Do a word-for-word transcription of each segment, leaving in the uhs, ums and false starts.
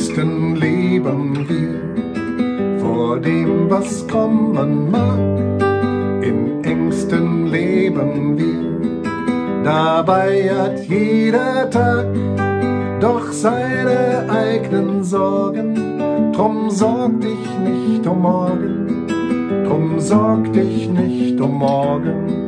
Ängsten leben wir vor dem, was kommen mag. In Ängsten leben wir, dabei hat jeder Tag doch seine eigenen Sorgen. Drum sorg dich nicht um morgen, drum sorg dich nicht um morgen.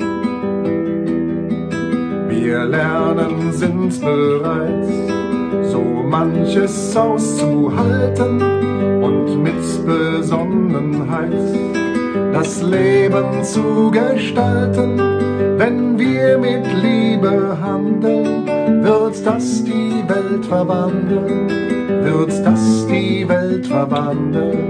Wir lernen, sind bereits, so manches auszuhalten und mit Besonnenheit das Leben zu gestalten. Wenn wir mit Liebe handeln, wird das die Welt verwandeln, wird das die Welt verwandeln.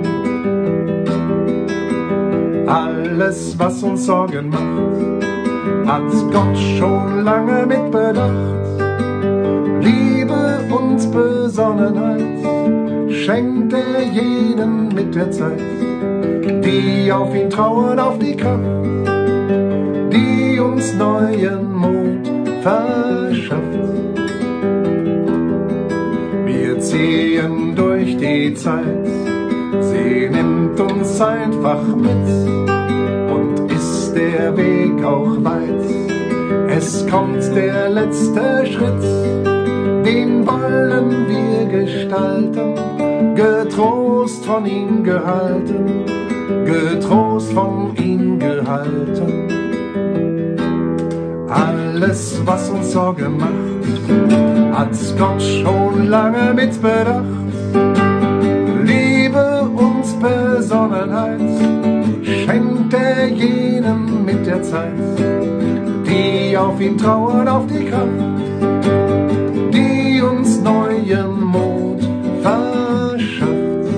Alles, was uns Sorgen macht, hat Gott schon lange mitbedacht. Liebe und Besonnenheit schenkt er jedem mit der Zeit, die auf ihn trauen, auf die Kraft, die uns neuen Mut verschafft. Wir ziehen durch die Zeit, sie nimmt uns einfach mit. Der Weg auch weit, es kommt der letzte Schritt, den wollen wir gestalten, getrost von ihm gehalten, getrost von ihm gehalten. Alles, was uns Sorgen macht, hat Gott schon lange mitbedacht. Liebe und Besonnenheit schenkt er jenem mit der Zeit, die auf ihn trauern, auf die Kraft, die uns neuen Mut verschafft.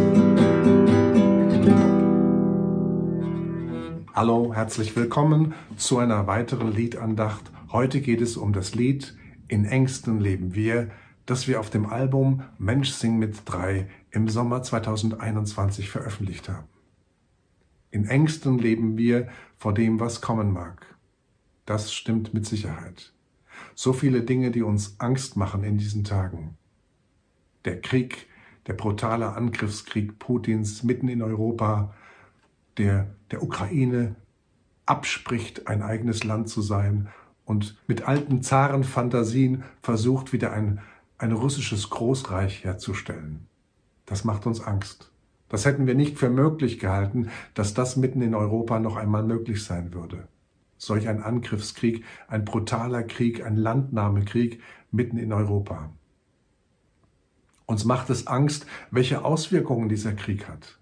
Hallo, herzlich willkommen zu einer weiteren Liedandacht. Heute geht es um das Lied In Ängsten leben wir, das wir auf dem Album Mensch sing mit drei im Sommer zweitausendeinundzwanzig veröffentlicht haben. In Ängsten leben wir vor dem, was kommen mag. Das stimmt mit Sicherheit. So viele Dinge, die uns Angst machen in diesen Tagen. Der Krieg, der brutale Angriffskrieg Putins mitten in Europa, der der Ukraine abspricht, ein eigenes Land zu sein und mit alten Zarenfantasien versucht, wieder ein, ein russisches Großreich herzustellen. Das macht uns Angst. Das hätten wir nicht für möglich gehalten, dass das mitten in Europa noch einmal möglich sein würde. Solch ein Angriffskrieg, ein brutaler Krieg, ein Landnahmekrieg mitten in Europa. Uns macht es Angst, welche Auswirkungen dieser Krieg hat.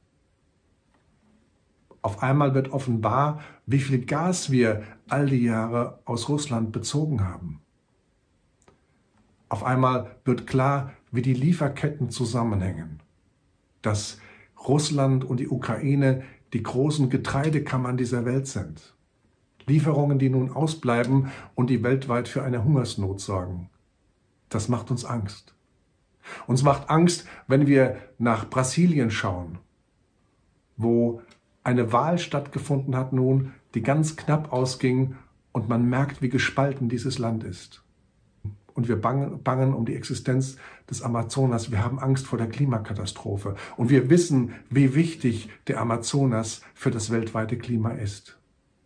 Auf einmal wird offenbar, wie viel Gas wir all die Jahre aus Russland bezogen haben. Auf einmal wird klar, wie die Lieferketten zusammenhängen. Dass Russland und die Ukraine die großen Getreidekammern dieser Welt sind. Lieferungen, die nun ausbleiben und die weltweit für eine Hungersnot sorgen. Das macht uns Angst. Uns macht Angst, wenn wir nach Brasilien schauen, wo eine Wahl stattgefunden hat nun, die ganz knapp ausging und man merkt, wie gespalten dieses Land ist. Und wir bangen, bangen um die Existenz des Amazonas. Wir haben Angst vor der Klimakatastrophe. Und wir wissen, wie wichtig der Amazonas für das weltweite Klima ist.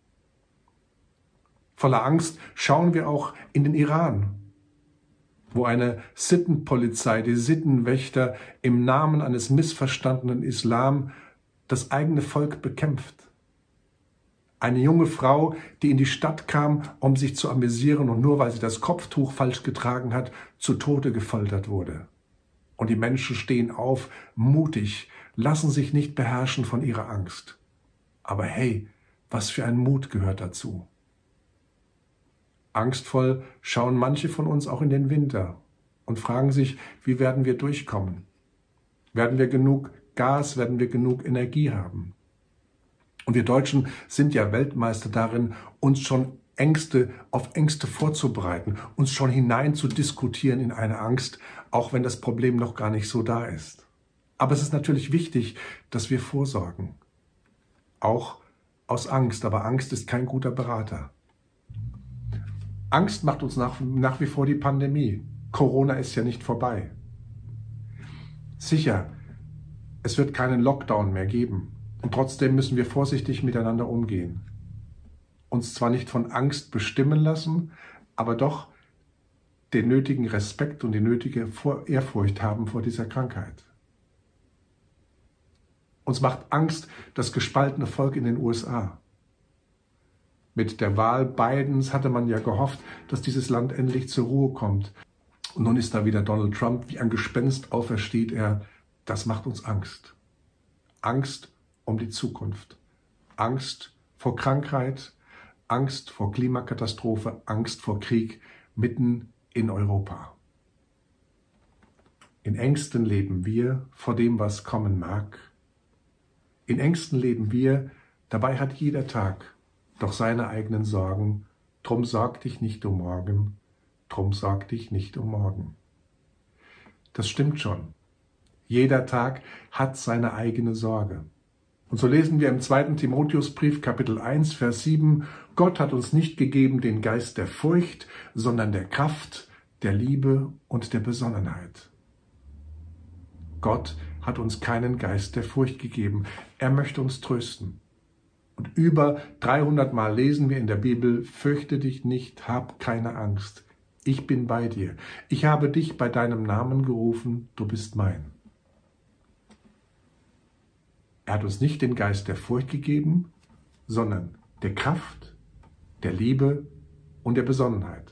Voller Angst schauen wir auch in den Iran, wo eine Sittenpolizei, die Sittenwächter im Namen eines missverstandenen Islam das eigene Volk bekämpft. Eine junge Frau, die in die Stadt kam, um sich zu amüsieren und nur weil sie das Kopftuch falsch getragen hat, zu Tode gefoltert wurde. Und die Menschen stehen auf, mutig, lassen sich nicht beherrschen von ihrer Angst. Aber hey, was für ein Mut gehört dazu. Angstvoll schauen manche von uns auch in den Winter und fragen sich, wie werden wir durchkommen? Werden wir genug Gas, werden wir genug Energie haben? Und wir Deutschen sind ja Weltmeister darin, uns schon Ängste auf Ängste vorzubereiten, uns schon hinein zu diskutieren in eine Angst, auch wenn das Problem noch gar nicht so da ist. Aber es ist natürlich wichtig, dass wir vorsorgen. Auch aus Angst, aber Angst ist kein guter Berater. Angst macht uns nach, nach wie vor die Pandemie. Corona ist ja nicht vorbei. Sicher, es wird keinen Lockdown mehr geben und trotzdem müssen wir vorsichtig miteinander umgehen. Uns zwar nicht von Angst bestimmen lassen, aber doch den nötigen Respekt und die nötige Ehrfurcht haben vor dieser Krankheit. Uns macht Angst das gespaltene Volk in den U S A. Mit der Wahl Bidens hatte man ja gehofft, dass dieses Land endlich zur Ruhe kommt. Und nun ist da wieder Donald Trump, wie ein Gespenst aufersteht er. Das macht uns Angst. Angst um die Zukunft. Angst vor Krankheit, Angst vor Klimakatastrophe, Angst vor Krieg mitten in Europa. In Ängsten leben wir vor dem, was kommen mag. In Ängsten leben wir, dabei hat jeder Tag doch seine eigenen Sorgen. Drum sorg dich nicht um morgen, drum sorg dich nicht um morgen. Das stimmt schon. Jeder Tag hat seine eigene Sorge. Und so lesen wir im zweiten Timotheusbrief, Kapitel eins, Vers sieben, Gott hat uns nicht gegeben den Geist der Furcht, sondern der Kraft, der Liebe und der Besonnenheit. Gott hat uns keinen Geist der Furcht gegeben. Er möchte uns trösten. Und über dreihundert Mal lesen wir in der Bibel, fürchte dich nicht, hab keine Angst. Ich bin bei dir. Ich habe dich bei deinem Namen gerufen, du bist mein. Er hat uns nicht den Geist der Furcht gegeben, sondern der Kraft, der Liebe und der Besonnenheit.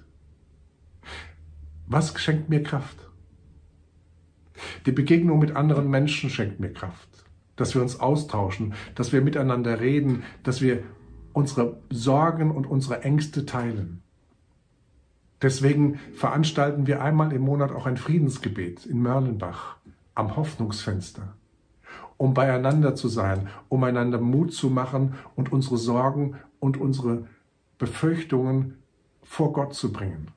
Was schenkt mir Kraft? Die Begegnung mit anderen Menschen schenkt mir Kraft. Dass wir uns austauschen, dass wir miteinander reden, dass wir unsere Sorgen und unsere Ängste teilen. Deswegen veranstalten wir einmal im Monat auch ein Friedensgebet in Mörlenbach am Hoffnungsfenster, um beieinander zu sein, um einander Mut zu machen und unsere Sorgen und unsere Befürchtungen vor Gott zu bringen.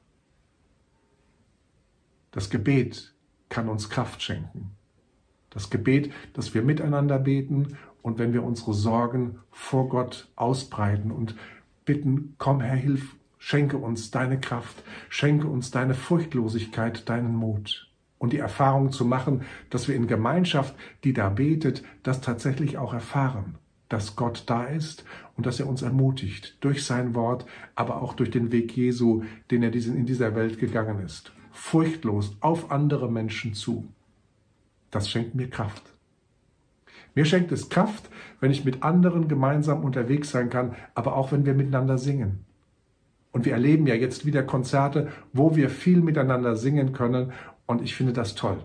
Das Gebet kann uns Kraft schenken. Das Gebet, dass wir miteinander beten und wenn wir unsere Sorgen vor Gott ausbreiten und bitten, komm Herr, hilf, schenke uns deine Kraft, schenke uns deine Furchtlosigkeit, deinen Mut. Und die Erfahrung zu machen, dass wir in Gemeinschaft, die da betet, das tatsächlich auch erfahren, dass Gott da ist und dass er uns ermutigt durch sein Wort, aber auch durch den Weg Jesu, den er in dieser Welt gegangen ist. Furchtlos auf andere Menschen zu. Das schenkt mir Kraft. Mir schenkt es Kraft, wenn ich mit anderen gemeinsam unterwegs sein kann, aber auch wenn wir miteinander singen. Und wir erleben ja jetzt wieder Konzerte, wo wir viel miteinander singen können und ich finde das toll.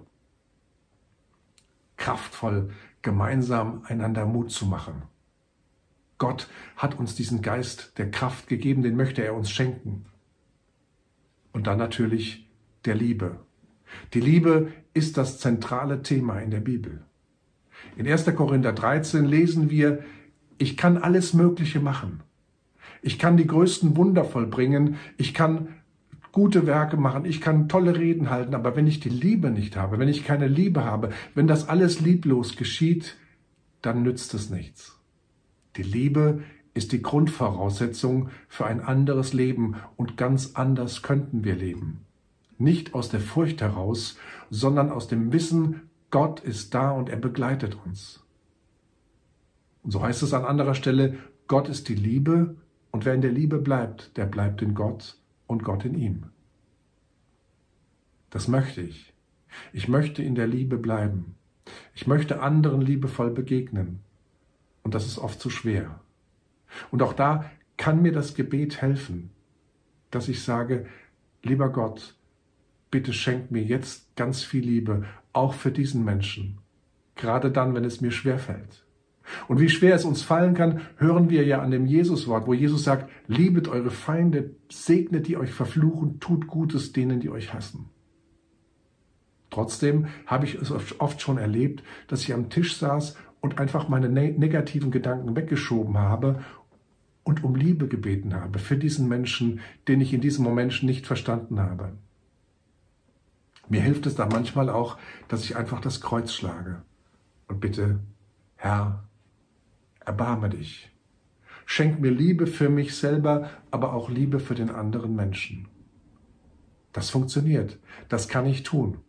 Kraftvoll, gemeinsam einander Mut zu machen. Gott hat uns diesen Geist der Kraft gegeben, den möchte er uns schenken. Und dann natürlich der Liebe. Die Liebe ist das zentrale Thema in der Bibel. In erster Korinther dreizehn lesen wir, ich kann alles Mögliche machen. Ich kann die größten Wunder vollbringen, ich kann gute Werke machen, ich kann tolle Reden halten, aber wenn ich die Liebe nicht habe, wenn ich keine Liebe habe, wenn das alles lieblos geschieht, dann nützt es nichts. Die Liebe ist die Grundvoraussetzung für ein anderes Leben und ganz anders könnten wir leben. Nicht aus der Furcht heraus, sondern aus dem Wissen, Gott ist da und er begleitet uns. Und so heißt es an anderer Stelle, Gott ist die Liebe und wer in der Liebe bleibt, der bleibt in Gott und Gott in ihm. Das möchte ich. Ich möchte in der Liebe bleiben. Ich möchte anderen liebevoll begegnen. Und das ist oft zu schwer. Und auch da kann mir das Gebet helfen, dass ich sage, lieber Gott, bitte schenk mir jetzt ganz viel Liebe, auch für diesen Menschen, gerade dann, wenn es mir schwerfällt. Und wie schwer es uns fallen kann, hören wir ja an dem Jesuswort, wo Jesus sagt, liebet eure Feinde, segnet die euch verfluchen, tut Gutes denen, die euch hassen. Trotzdem habe ich es oft schon erlebt, dass ich am Tisch saß und einfach meine negativen Gedanken weggeschoben habe und um Liebe gebeten habe für diesen Menschen, den ich in diesem Moment nicht verstanden habe. Mir hilft es da manchmal auch, dass ich einfach das Kreuz schlage und bitte, Herr, erbarme dich. Schenk mir Liebe für mich selber, aber auch Liebe für den anderen Menschen. Das funktioniert, das kann ich tun.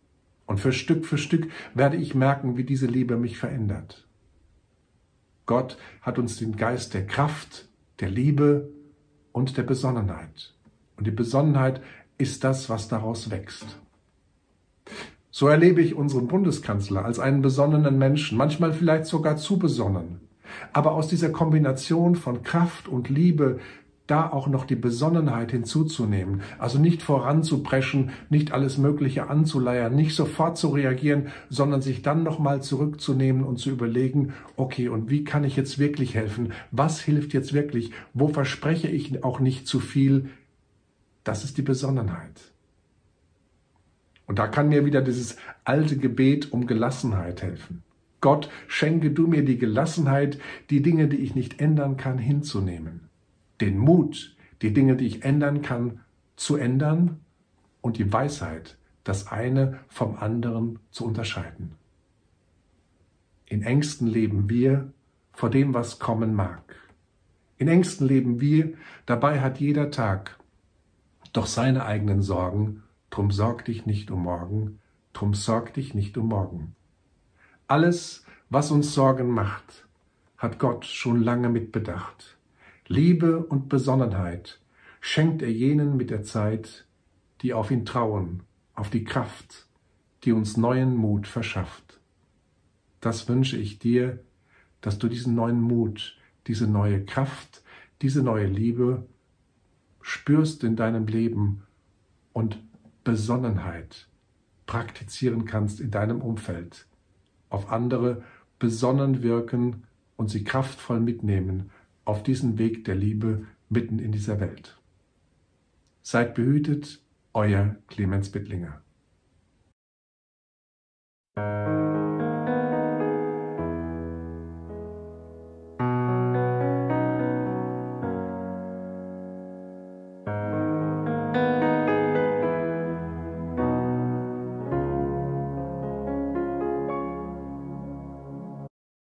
Und für Stück für Stück werde ich merken, wie diese Liebe mich verändert. Gott hat uns den Geist der Kraft, der Liebe und der Besonnenheit. Und die Besonnenheit ist das, was daraus wächst. So erlebe ich unseren Bundeskanzler als einen besonnenen Menschen, manchmal vielleicht sogar zu besonnen. Aber aus dieser Kombination von Kraft und Liebe da auch noch die Besonnenheit hinzuzunehmen, also nicht voranzupreschen, nicht alles Mögliche anzuleiern, nicht sofort zu reagieren, sondern sich dann nochmal zurückzunehmen und zu überlegen, okay, und wie kann ich jetzt wirklich helfen? Was hilft jetzt wirklich? Wo verspreche ich auch nicht zu viel? Das ist die Besonnenheit. Und da kann mir wieder dieses alte Gebet um Gelassenheit helfen. Gott, schenke du mir die Gelassenheit, die Dinge, die ich nicht ändern kann, hinzunehmen. Den Mut, die Dinge, die ich ändern kann, zu ändern und die Weisheit, das eine vom anderen zu unterscheiden. In Ängsten leben wir vor dem, was kommen mag. In Ängsten leben wir, dabei hat jeder Tag doch seine eigenen Sorgen, drum sorg dich nicht um morgen, drum sorg dich nicht um morgen. Alles, was uns Sorgen macht, hat Gott schon lange mitbedacht. Liebe und Besonnenheit schenkt er jenen mit der Zeit, die auf ihn trauen, auf die Kraft, die uns neuen Mut verschafft. Das wünsche ich dir, dass du diesen neuen Mut, diese neue Kraft, diese neue Liebe spürst in deinem Leben und Besonnenheit praktizieren kannst in deinem Umfeld, auf andere besonnen wirken und sie kraftvoll mitnehmen auf diesen Weg der Liebe mitten in dieser Welt. Seid behütet, euer Clemens Bittlinger.